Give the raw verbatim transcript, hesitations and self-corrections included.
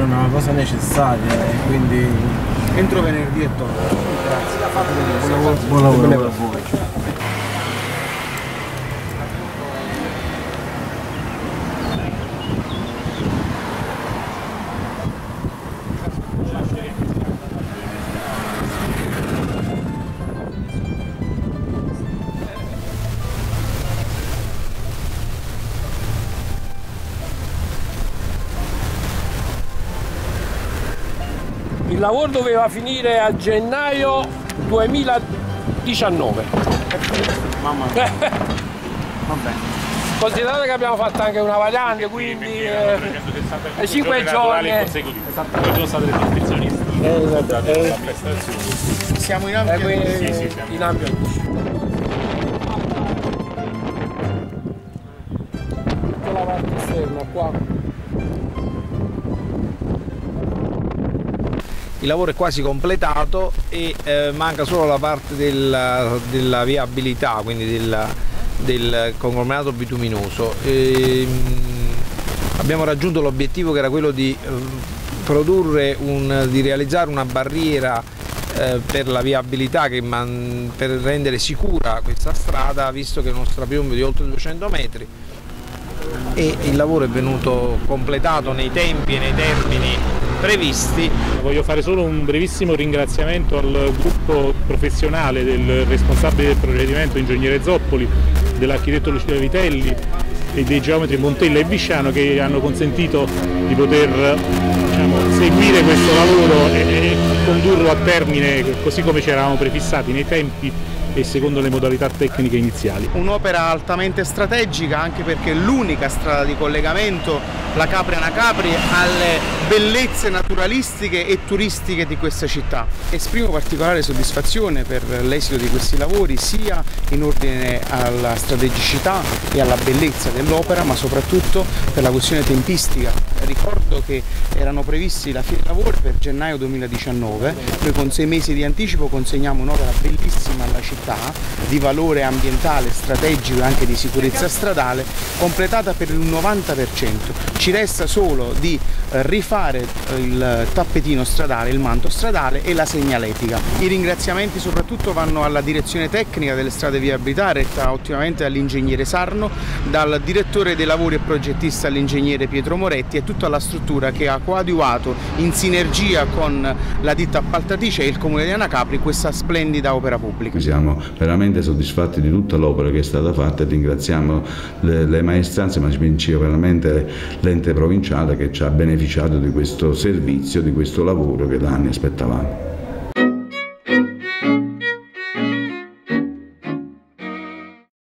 è una cosa necessaria e quindi entro venerdì è tolto. Grazie. Buon lavoro, buon lavoro, buon lavoro a voi. Il lavoro doveva finire a gennaio duemiladiciannove. Mamma mia. Va bene. Considerate che abbiamo fatto anche una variante, quindi eh, eh, cinque giorni. Esatto. Poi sono state le trascrizionisti. Esatto. Eh, Siamo in ampia eh, sì, sì, siamo. in ampia. Tutta la parte esterna qua. Il lavoro è quasi completato e eh, manca solo la parte della, della viabilità, quindi del, del conglomerato bituminoso. E, mh, abbiamo raggiunto l'obiettivo che era quello di, eh, produrre un, di realizzare una barriera eh, per la viabilità, che man, per rendere sicura questa strada, visto che è uno strapiombo di oltre duecento metri. E il lavoro è venuto completato nei tempi e nei termini previsti. Voglio fare solo un brevissimo ringraziamento al gruppo professionale del responsabile del procedimento, ingegnere Zoppoli, dell'architetto Luciano Vitelli e dei geometri Montella e Bisciano, che hanno consentito di poter, diciamo, seguire questo lavoro e, e condurlo a termine così come ci eravamo prefissati nei tempi e secondo le modalità tecniche iniziali. Un'opera altamente strategica, anche perché è l'unica strada di collegamento, la Capri-Anacapri, alle bellezze naturalistiche e turistiche di questa città. Esprimo particolare soddisfazione per l'esito di questi lavori, sia in ordine alla strategicità e alla bellezza dell'opera, ma soprattutto per la questione tempistica. Ricordo che erano previsti la fine lavori per gennaio duemiladiciannove, noi con sei mesi di anticipo consegniamo un'opera bellissima alla città, di valore ambientale, strategico e anche di sicurezza stradale, completata per il novanta per cento. Ci resta solo di rifare il tappetino stradale, il manto stradale e la segnaletica. I ringraziamenti soprattutto vanno alla direzione tecnica delle strade viabilità, retta ottimamente dall'ingegnere Sarno, dal direttore dei lavori e progettista all'ingegnere Pietro Moretti e tutta la struttura che ha coadiuvato in sinergia con la ditta appaltatrice e il comune di Anacapri questa splendida opera pubblica. Siamo veramente soddisfatti di tutta l'opera che è stata fatta e ringraziamo le, le maestranze, ma principalmente l'ente provinciale che ci ha beneficiato di questo servizio, di questo lavoro che da anni aspettavamo.